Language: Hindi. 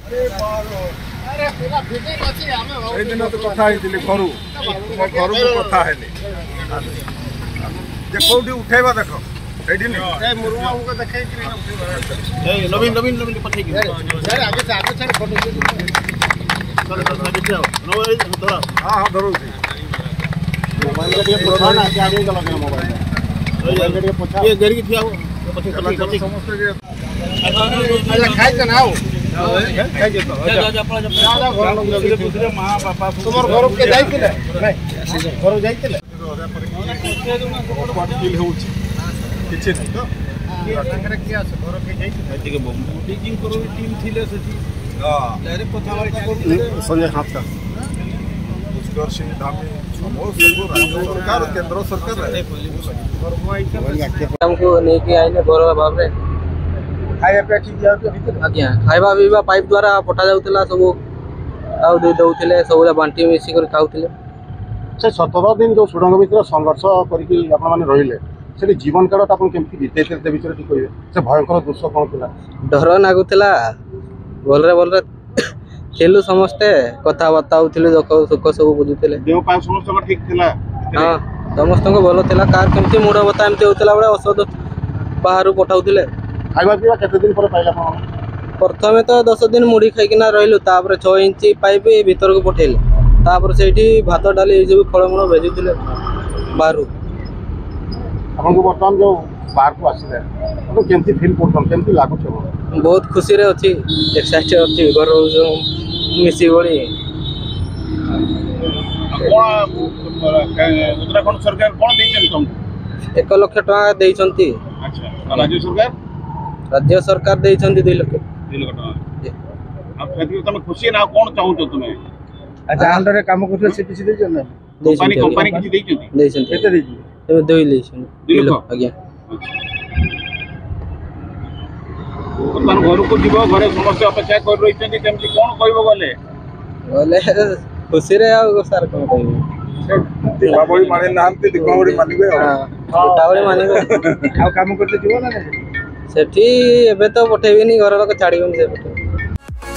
दिन तो कथा घर घर कथा कौटी उठेबा देख नवीन नवीन नवीन पठे हाँ हाँ धरो संजय हाथ का सरकार केंद्र सरकार हमको लेके आइले घर भाव रे खाଇବା ठीक आज्ञा खाଇବା पीवा पाइप द्वारा पठा जाउतला सब आउ दे दउतले सब बांटी मिसी कर खाउतले से 17 दिन जो सुडंग भितर संघर्ष करके आपण माने रहिले से जीवन काल आपण केमती बितेते ते विचार ठीक कहिबे से भयंकर दृश्य कोन थिला डर लागुतला बोलरे खेलु समस्ते कथा बार्ता होतिले सुख सब बुझुतले देव पाए समस्त ठीक थिला हां समस्त को भलो थिला कार केमती मुड़ बता एमती होतला बडा औषध बाहर पठाउतले खाଇବା ପିଇବା केते दिन पर पाइला आपण प्रथमे तो 10 दिन मुड़ी खाइकिना रहिलु तापर 6 इंची पाइप भीतर को पठेले तापर सेठी भात डाली जो फळमूल भेजुतले बाहर आपण को वर्तमान जो बाहर को आसिले तो केमती फील करथन केमती लागु छ बहुत खुशी रे अछि एक्साइटेड अछि घर मिसी बड़ी उत्तराखंड सरकार कोन दैछन तुमको 1 लाख टका दैछंती अच्छा राज्य सरकार दैछंती 2 लाख 2 लाख टका अब खेती तुम खुशी ना कोन चाहू तो तुमे अच्छा अंडर रे काम करथले से किछि दैछन ना कंपनी किछि दैछंती केते दैछि ए 2 लेछन 2 लाख आज्ञा वर्तमान घर को जीव घरे समस्या अपेक्षा कर रही केमती कौन कहबो गले खुशी रे आ सर कोन कहबो दीपावली माने नाहंती दीपावली मानिबे दीपावली मानिबे आ काम करते जीव ना सेठी एबे तो पठेबिनी घर लोक छाड़ीबनी से पठे